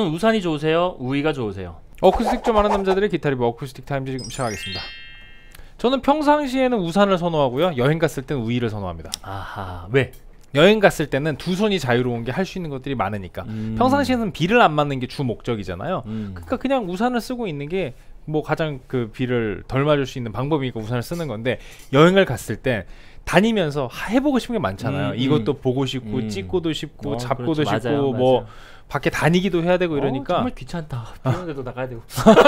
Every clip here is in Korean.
우산이 좋으세요? 우위가 좋으세요? 어쿠스틱 좀 아는 남자들의 기타 리뷰 어쿠스틱 타임즈 지금 시작하겠습니다. 저는 평상시에는 우산을 선호하고요. 여행 갔을 때는 우위를 선호합니다. 아하, 왜? 여행 갔을 때는 두 손이 자유로운 게 할 수 있는 것들이 많으니까. 평상시에는 비를 안 맞는 게 주 목적이잖아요. 그러니까 그냥 우산을 쓰고 있는 게 뭐 가장 그 비를 덜 맞을 수 있는 방법이니까 우산을 쓰는 건데, 여행을 갔을 때 다니면서 해보고 싶은 게 많잖아요. 이것도 보고 싶고 찍고도 싶고 잡고도 그렇죠. 싶고 맞아요, 뭐 맞아요. 밖에 다니기도 해야 되고 이러니까 정말 귀찮다. 비오는데도 나가야 되고.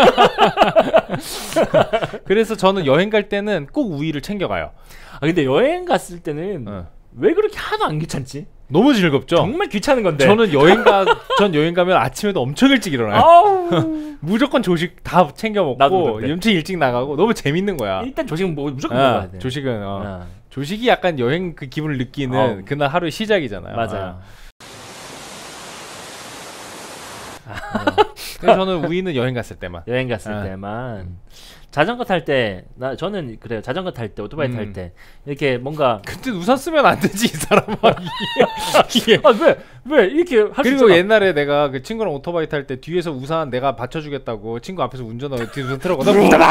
그래서 저는 여행 갈 때는 꼭 우위를 챙겨가요. 아 근데 여행 갔을 때는 왜 그렇게 하나도 안 귀찮지? 너무 즐겁죠? 정말 귀찮은 건데. 저는 여행 가면 아침에도 엄청 일찍 일어나요. 무조건 조식 다 챙겨 먹고 엄청 일찍 나가고 너무 재밌는 거야. 일단 조식은 무조건 먹어야 돼. 조식은 조식이 약간 여행 그 기분을 느끼는 그날 하루의 시작이잖아요. 맞아요. 그래서 저는 우위는 여행 갔을 때만. 여행 갔을 때만. 자전거 탈 때, 저는 그래요. 자전거 탈 때, 오토바이 탈 때 이렇게 뭔가. 근데 우산 쓰면 안 되지 이 사람아. 이게. 아 왜 이렇게 할 수 있잖아. 그리고 옛날에 내가 그 친구랑 오토바이 탈 때 뒤에서 우산 내가 받쳐주겠다고 친구 앞에서 운전하고 뒤에서 우산 틀어고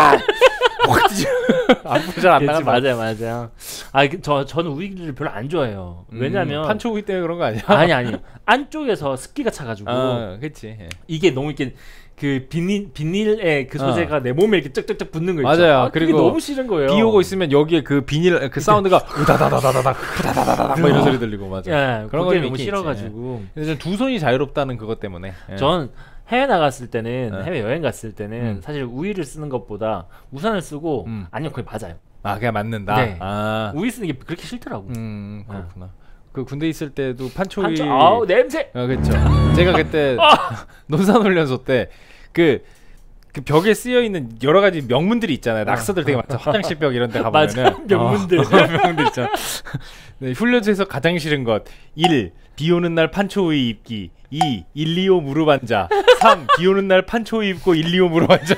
앞으로 잘 안 나간다. 맞아요. 저는 우위를 별로 안 좋아해요. 왜냐면 판초 우위 때문에 그런 거 아니야? 아니 안쪽에서 습기가 차가지고. 그렇지. 이게 너무 이렇게 그 비닐의 그 소재가 내 몸에 이렇게 쩍쩍쩍 붙는 거 있죠. 맞아요. 그리고 너무 싫은 거예요. 비 오고 있으면 여기에 그 비닐 그 사운드가 우다다다다다닥 우다다다다닥 뭐 이런 소리 들리고 맞아. 예, 그런 거 너무 싫어가지고. 그래서 두 손이 자유롭다는 그것 때문에. 전 해외 나갔을 때는 해외 여행 갔을 때는 사실 우위를 쓰는 것보다 우산을 쓰고 아니요 그게 맞아요. 아 그냥 맞는다. 네. 우위 쓰는 게 그렇게 싫더라고. 그렇구나. 그 군대 있을 때도 판초 우위. 아우 냄새. 그렇죠. 제가 그때 논산훈련소 때 그 벽에 쓰여 있는 여러 가지 명문들이 있잖아요. 낙서들 되게 많죠. 화장실 벽 이런 데 가보면은 맞아. 명문들. 명문들 있잖아. 네, 훈련소에서 가장 싫은 것 1. 비 오는 날 판초우이 입기 2. 1, 2, 5 무릎 앉아 3. 비 오는 날 판초우이 입고 1, 2, 5 무릎 앉아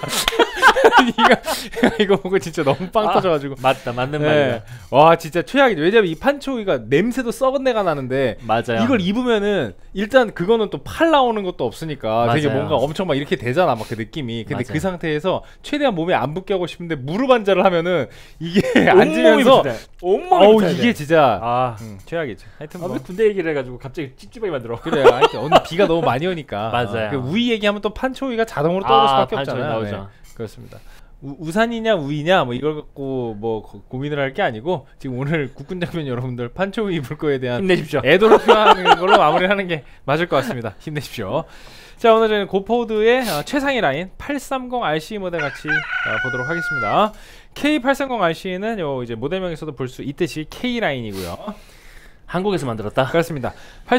이거 보고 진짜 너무 빵 터져가지고 맞는 말이야. 와 진짜 최악이죠. 왜냐면 이 판초우이가 냄새도 썩은 내가 나는데 맞아요. 이걸 입으면은 일단 그거는 또 팔 나오는 것도 없으니까 맞아요. 되게 뭔가 엄청 막 이렇게 되잖아 막 그 느낌이. 근데 맞아요. 그 상태에서 최대한 몸에 안 붙게 하고 싶은데 무릎 앉아를 하면은 이게 앉으면서 온몸이 이게 진짜 최악이죠. 하여튼 왜 군대 얘기를 해가지고 갑자기 찝찝하게 만들어. 그래요. 하여튼 오늘 비가 너무 많이 오니까 맞아요. 그 우위 얘기하면 또 판초우이가 자동으로 떠오를 수밖에 없잖아요. 나오죠. 네. 그렇습니다. 우산이냐 우위냐 뭐 이걸 갖고 뭐 고민을 할 게 아니고 지금 오늘 국군장병 여러분들 판초우이 입을 거에 대한 힘내십시오. 애도를 표하는 걸로 마무리하는 게 맞을 것 같습니다. 힘내십시오. 자 오늘 저희는 고포드의 최상위 라인 830RC 모델 같이 보도록 하겠습니다. K830RC는 요 이제 모델명에서도 볼 수 있듯이 K 라인이고요. 한국에서 만들었다. 그렇습니다.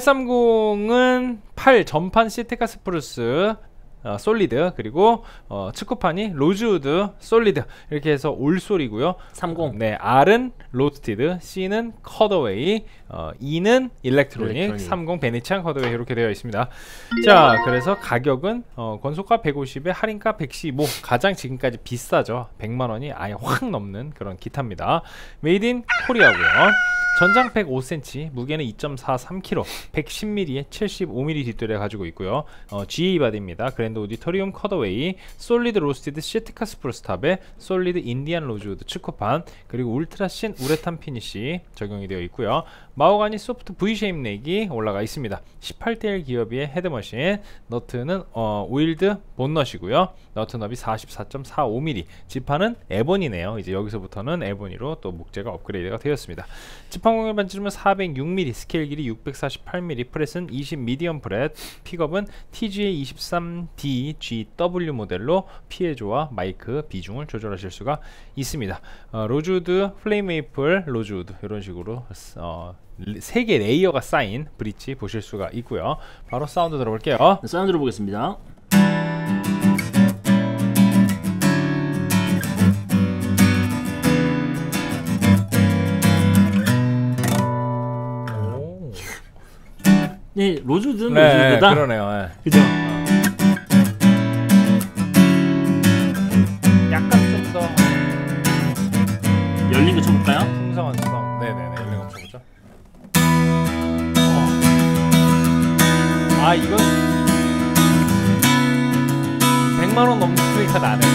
830은 8 전판 시트카 스프루스 솔리드 그리고 측구판이 로즈우드 솔리드 이렇게 해서 올솔이고요. 30. 네, R은 로스티드, C는 컷어웨이, E는 일렉트로닉, 30 베네치안 컷어웨이 이렇게 되어 있습니다. 자, 그래서 가격은 권소가 150에 할인가 115, 가장 지금까지 비싸죠. 100만 원이 아예 확 넘는 그런 기타입니다. 메이드 인 코리아고요. 전장 105cm, 무게는 2.43kg, 110mm에 75mm 뒷돌에 가지고 있고요. GA 바디입니다. 그랜드 오디토리움 컷어웨이, 솔리드 로스티드 시트카 스프루스 탑에 솔리드 인디안 로즈우드 측코판, 그리고 울트라 신 우레탄 피니시 적용이 되어 있고요. 마호가니 소프트 V-쉐입 넥이 올라가 있습니다. 18대1 기어비의 헤드머신, 너트는 오일드 본넛이고요. 너트 너비 44.45mm, 지판은 에보니네요. 이제 여기서부터는 에보니로 또 목재가 업그레이드가 되었습니다. 지판 공률 반지름은 406mm, 스케일 길이 648mm, 프렛은 20 미디엄 프렛, 픽업은 TGA 23D GW 모델로 피에조와 마이크 비중을 조절하실 수가 있습니다. 로즈우드, 플레임 메이플, 로즈우드 이런 식으로 3개 레이어가 쌓인 브릿지 보실 수가 있고요. 바로 사운드 들어볼게요. 네, 사운드 들어보겠습니다. 네, 로즈우드는 로즈우드다. 그러네요. 네. 그죠? 약간 좀 더 열린 거 쳐볼까요? 풍성한 사운드. 네네네, 열린 거 쳐보죠. 이건 소리가 나네.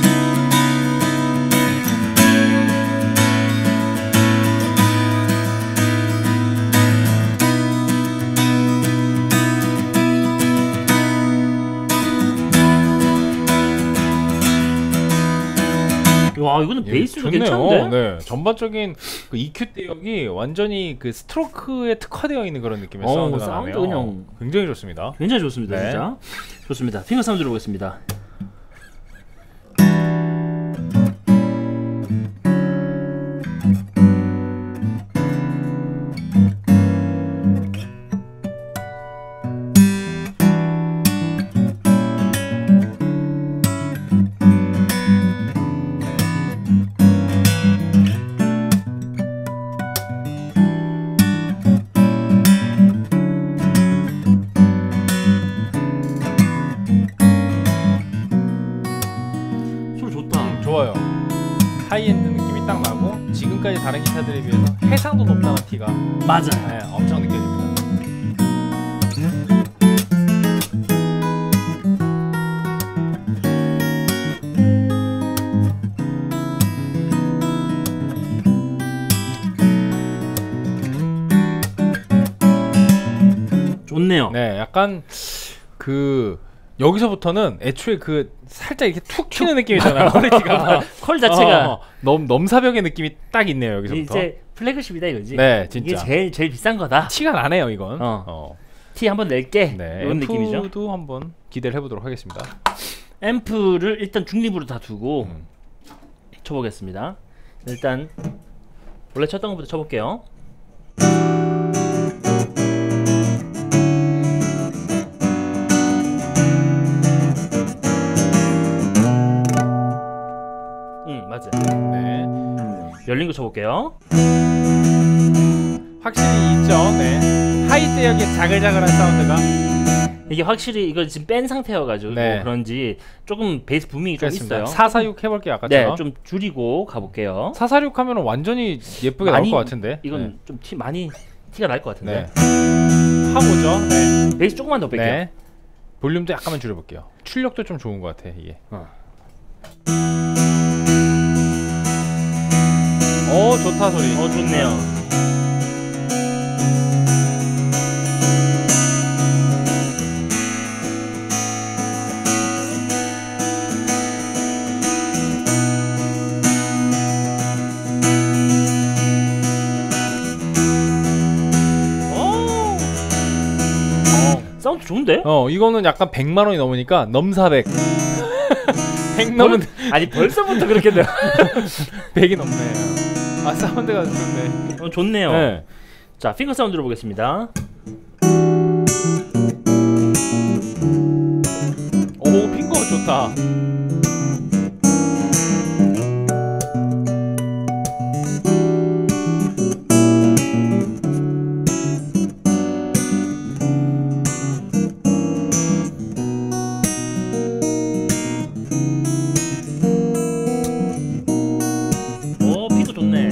와, 이거는 베이스도 괜찮은데? 네, 전반적인 그 EQ 대역이 완전히 그 스트로크에 특화되어 있는 그런 느낌의 사운드가 나네요. 그냥 굉장히 좋습니다. 굉장히 좋습니다. 네. 진짜 좋습니다. 핑거 사운드 들어보겠습니다. 좋아요. 하이엔드 느낌이 딱 나고 지금까지 다른 기타들에 비해서 해상도 높다는 티가 맞아요. 네, 엄청 느껴집니다. 좋네요. 네, 약간 그 여기서부터는 애초에 그 살짝 이렇게 툭 튀는 느낌이잖아요. 퀄리티가 퀄 자체가 넘사벽의 느낌이 딱 있네요. 여기서부터 이제 플래그십이다 이거지. 네, 진짜 이게 제일 비싼 거다. 티가 나네요, 이건. 티 한번 낼게. 네, 이런 느낌이죠. 앰프도 한번 기대를 해보도록 하겠습니다. 앰프를 일단 중립으로 다 두고 쳐보겠습니다. 일단 원래 쳤던 것부터 쳐볼게요. 맞아요. 네. 열린 거 쳐볼게요. 확실히 있죠. 네. 하이 대역의 자글자글한 사운드가 이게 확실히 이거 지금 뺀 상태여가지고 네. 그런지 조금 베이스 부밍이 좀 있어요. 446 해볼게요. 아까처럼. 네, 좀 줄이고 가볼게요. 446 하면 완전히 예쁘게 나올 것 같은데. 이건 네. 좀 많이 티가 날 것 같은데. 네. 하고죠. 네. 베이스 조금만 더 뺄게요. 네. 볼륨도 약간만 줄여볼게요. 출력도 좀 좋은 것 같아 이게. 좋다 소리. 좋네요. 사운드 좋은데? 이거는 약간 100만 원이 넘으니까 넘사백. 100 넘은 아니 벌써부터 그렇게 돼요. 100이 넘네. 아 사운드가 좋네. 좋네요. 네. 자 핑거 사운드 들어보겠습니다. 오 핑거 좋다. 핑거 좋네.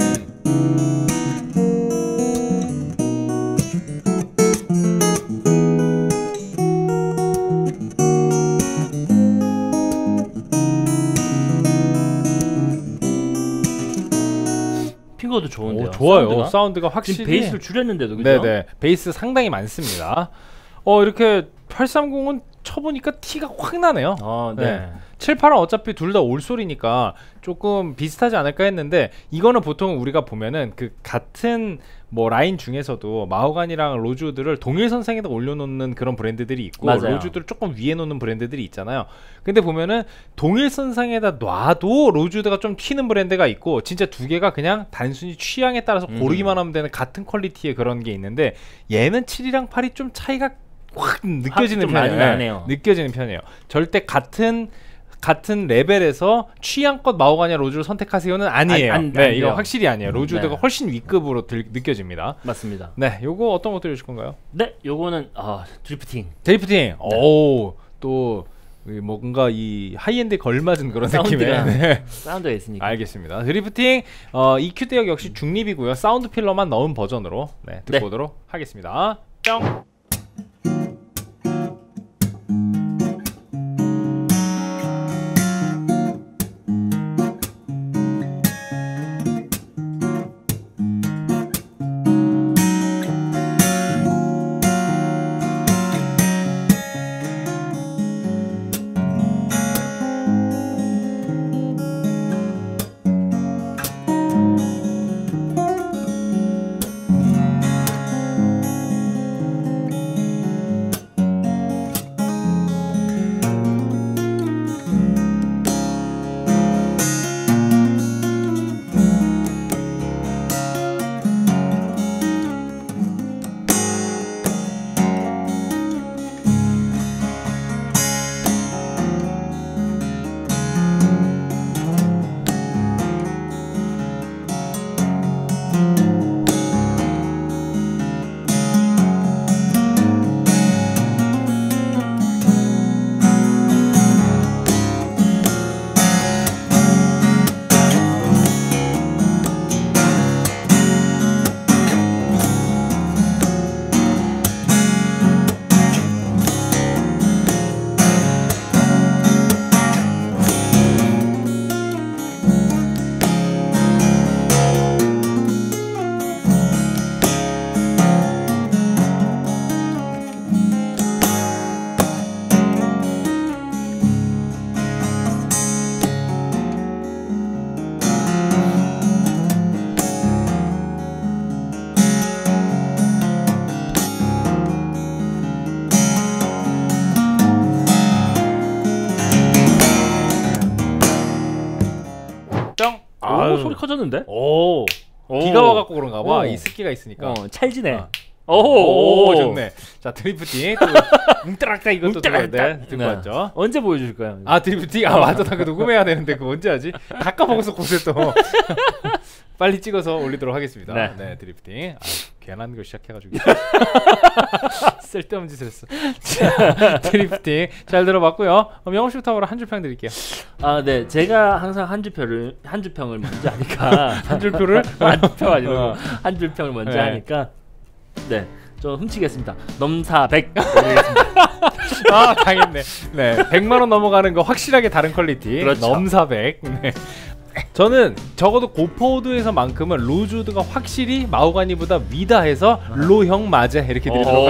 핑거도 좋은데요. 좋아요. 사운드가 확실히 지금 베이스를 줄였는데도 그죠? 네네. 베이스 상당히 많습니다. 이렇게 830은 쳐보니까 티가 확 나네요. 네. 7, 8은 어차피 둘 다 올소리니까 조금 비슷하지 않을까 했는데 이거는 보통 우리가 보면은 그 같은 뭐 라인 중에서도 마호가니랑 로즈우드를 동일선상에다 올려놓는 그런 브랜드들이 있고 맞아요. 로즈우드를 조금 위에 놓는 브랜드들이 있잖아요. 근데 보면은 동일선상에다 놔도 로즈우드가 좀 튀는 브랜드가 있고 진짜 두 개가 그냥 단순히 취향에 따라서 고르기만 하면 되는 같은 퀄리티의 그런 게 있는데 얘는 7이랑 8이 좀 차이가 확 느껴지는 편이에요. 느껴지는 편이에요. 절대 같은 레벨에서 취향껏 마호가니 로즈를 선택하세요는 아니에요. 네, 이거 확실히 아니에요. 로즈우드가 훨씬 윗급으로 느껴집니다. 맞습니다. 네, 요거 어떤 거 들으실 건가요? 네, 요거는 드리프팅. 네. 오, 또 뭔가 이 하이엔드에 걸맞은 그런 느낌의 사운드가 있으니까. 알겠습니다. 드리프팅 EQ 대역 역시 중립이고요. 사운드 필러만 넣은 버전으로 듣고 오도록 하겠습니다. 뿅. 뿅. 오, 소리 커졌는데? 오. 비가 와갖고 그런가 봐. 이 습기가 있으니까. 찰지네. 오, 좋네. 자, 드리프팅. 웅따락따 이것도 들어야 돼. 듣고 왔죠. 언제 보여줄까요? 아, 드리프팅? 아, 맞아. 나 그거 녹음해야 되는데 그거 언제 하지? 다 까먹어서 곳에 또. 빨리 찍어서 올리도록 하겠습니다. 네, 드리프팅. 아, 괜한 걸 시작해가지고. 쓸데없는 짓을 했어. 자, 드리프팅. 잘 들어봤고요. 명호 씨부터 한 줄 평 드릴게요. 아, 네. 제가 항상 한 줄 평을 먼저 하니까. 한 줄 표를? 한 줄 평 아니고 한 줄 평을 먼저 하니까. 네, 좀 훔치겠습니다. 넘사 100. 아, 당했네. 네, 100만 원 넘어가는 거 확실하게 다른 퀄리티. 그렇죠. 넘사 100. 네. 저는 적어도 고포우드에서만큼은 로즈우드가 확실히 마호가니보다 위다 해서 로형 맞아 이렇게 드리도록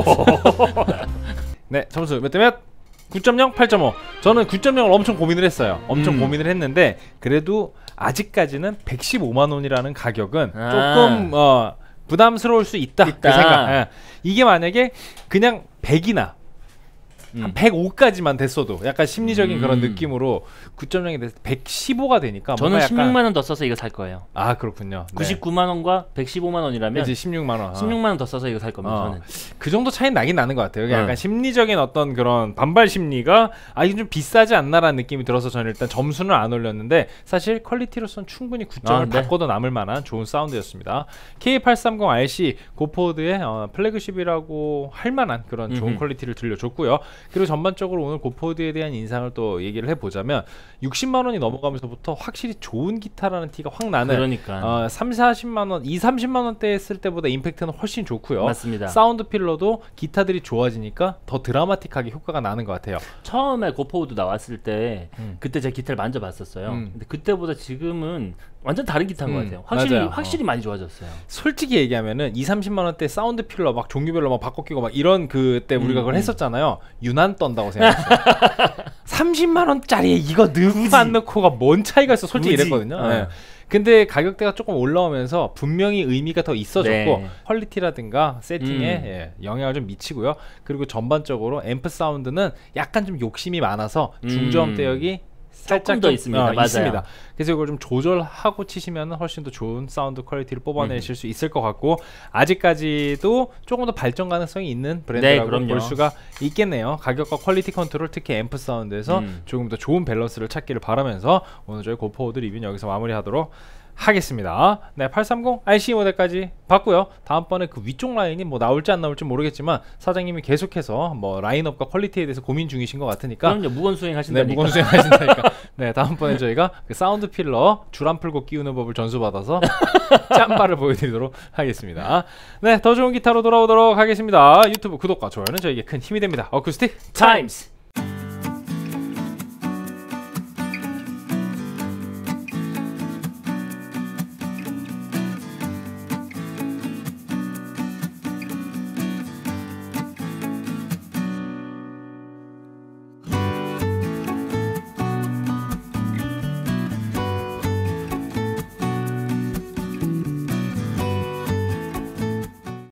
하겠습니다. 네, 점수 몇 대 몇? 9.0, 8.5. 저는 9.0을 엄청 고민을 했어요. 엄청 고민을 했는데 그래도 아직까지는 115만 원이라는 가격은 조금 부담스러울 수 있다. 그 생각. 예. 이게 만약에 그냥 100이나 한 105까지만 됐어도 약간 심리적인 그런 느낌으로 9.0이 돼서 115가 되니까 저는 약간 16만 원 더 써서 이거 살 거예요. 아, 그렇군요. 99만 원과 115만 원이라면 이제 16만 원. 16만 원 더 써서 이거 살 겁니다. 저는. 그 정도 차이는 나긴 나는 것 같아요. 약간 심리적인 어떤 그런 반발 심리가 이게 좀 비싸지 않나라는 느낌이 들어서 저는 일단 점수는 안 올렸는데 사실 퀄리티로서는 충분히 9점을 바꿔도 남을 만한 좋은 사운드였습니다. K830RC 고포드의 플래그십이라고 할 만한 그런 좋은 퀄리티를 들려줬고요. 그리고 전반적으로 오늘 고포드에 대한 인상을 또 얘기를 해보자면 60만 원이 넘어가면서부터 확실히 좋은 기타라는 티가 확 나는. 그러니까 30-40만 원, 20-30만 원대 했을 때보다 임팩트는 훨씬 좋고요. 맞습니다. 사운드 필러도 기타들이 좋아지니까 더 드라마틱하게 효과가 나는 것 같아요. 처음에 고포우드 나왔을 때 그때 제가 기타를 만져봤었어요. 근데 그때보다 지금은 완전 다른 기타인 것 같아요. 확실히 많이 좋아졌어요. 솔직히 얘기하면은 20-30만 원대 사운드 필러 막 종류별로 막 바꿔 끼고 막 이런 그때 우리가 그걸 했었잖아요. 유난 떤다고 생각했어요. 30만 원짜리에 이거 넣고 안 넣고가 뭔 차이가 있어? 솔직히 이랬거든요. 네. 근데 가격대가 조금 올라오면서 분명히 의미가 더 있어졌고 퀄리티라든가 세팅에 영향을 좀 미치고요. 그리고 전반적으로 앰프 사운드는 약간 좀 욕심이 많아서 중저음대역이 살짝 더 있습니다. 있습니다. 그래서 이걸 좀 조절하고 치시면 훨씬 더 좋은 사운드 퀄리티를 뽑아내실 수 있을 것 같고 아직까지도 조금 더 발전 가능성이 있는 브랜드라고 볼 수가 있겠네요. 가격과 퀄리티 컨트롤, 특히 앰프 사운드에서 조금 더 좋은 밸런스를 찾기를 바라면서 오늘 저희 고포우드 리뷰는 여기서 마무리하도록 하겠습니다. 네, 830 RC 모델까지 봤고요. 다음번에 그 위쪽 라인이 뭐 나올지 안 나올지 모르겠지만 사장님이 계속해서 뭐 라인업과 퀄리티에 대해서 고민 중이신 것 같으니까 그럼요. 무건수행 하신다니까. 네, 무건수행 하신다니까. 네, 다음번에 저희가 그 사운드 필러 줄 안 풀고 끼우는 법을 전수받아서 짬바를 보여드리도록 하겠습니다. 네, 더 좋은 기타로 돌아오도록 하겠습니다. 유튜브 구독과 좋아요는 저에게 큰 힘이 됩니다. 어쿠스틱 타임스.